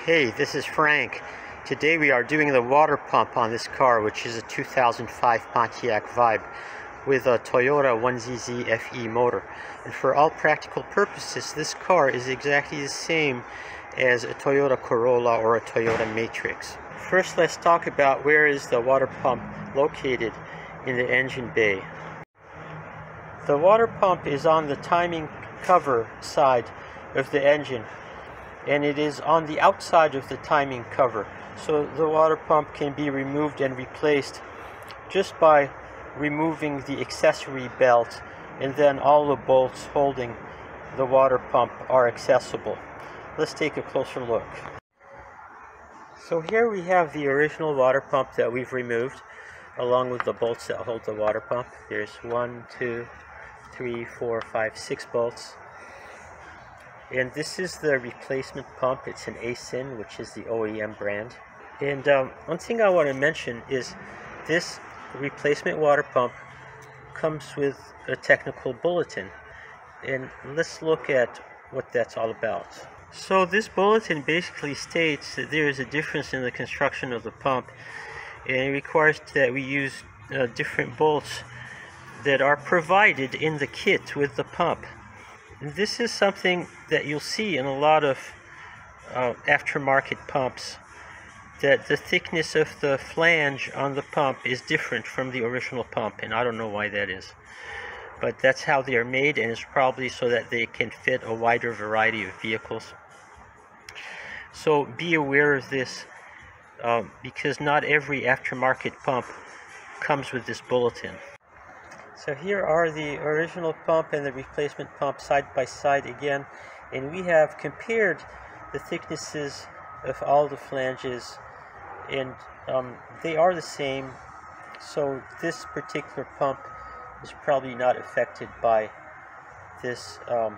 Hey, this is Frank. Today we are doing the water pump on this car, which is a 2005 Pontiac Vibe with a Toyota 1zz-fe motor. And for all practical purposes, this car is exactly the same as a Toyota Corolla or a Toyota Matrix. First, let's talk about where is the water pump located in the engine bay. The water pump is on the timing cover side of the engine, and it is on the outside of the timing cover. So the water pump can be removed and replaced just by removing the accessory belt, and then all the bolts holding the water pump are accessible. Let's take a closer look. So here we have the original water pump that we've removed, along with the bolts that hold the water pump. There's 1, 2, 3, 4, 5, 6 bolts. And this is the replacement pump. It's an Aisin, which is the OEM brand. And one thing I want to mention is this replacement water pump comes with a technical bulletin. And let's look at what that's all about. So this bulletin basically states that there is a difference in the construction of the pump, and it requires that we use different bolts that are provided in the kit with the pump. This is something that you'll see in a lot of aftermarket pumps, that the thickness of the flange on the pump is different from the original pump, and I don't know why that is. But that's how they are made, and it's probably so that they can fit a wider variety of vehicles. So be aware of this, because not every aftermarket pump comes with this bulletin. So here are the original pump and the replacement pump side by side again, and we have compared the thicknesses of all the flanges, and they are the same. So this particular pump is probably not affected by this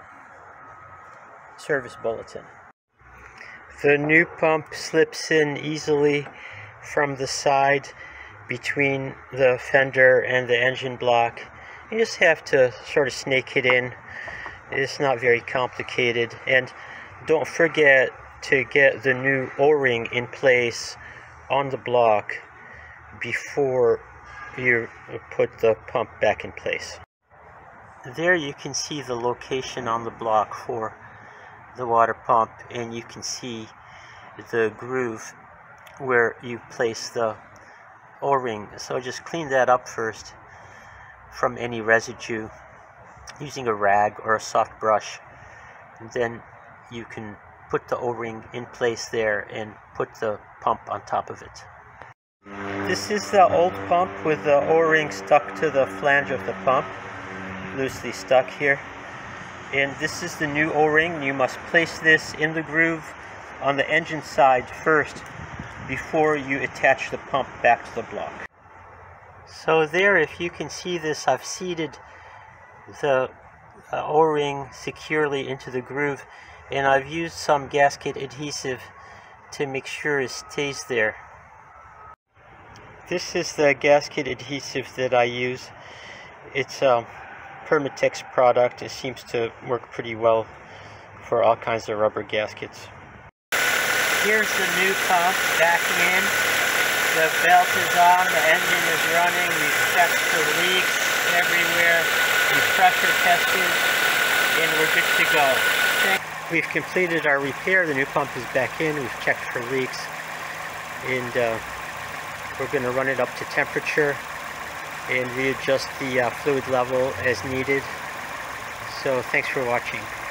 service bulletin. The new pump slips in easily from the side between the fender and the engine block. You just have to sort of snake it in. It's not very complicated. And don't forget to get the new O-ring in place on the block before you put the pump back in place. There you can see the location on the block for the water pump, and you can see the groove where you place the O-ring. So just clean that up first from any residue using a rag or a soft brush, and then you can put the O-ring in place there and put the pump on top of it. This is the old pump with the O-ring stuck to the flange of the pump, loosely stuck here. And this is the new O-ring. You must place this in the groove on the engine side first before you attach the pump back to the block. So there, if you can see this, I've seated the O-ring securely into the groove, and I've used some gasket adhesive to make sure it stays there. This is the gasket adhesive that I use. It's a Permatex product. It seems to work pretty well for all kinds of rubber gaskets. Here's the new pump backing in. The belt is on, the engine is running. We've checked for leaks everywhere. We've pressure tested, and we're good to go. We've completed our repair. The new pump is back in. We've checked for leaks, and we're going to run it up to temperature and readjust the fluid level as needed. So thanks for watching.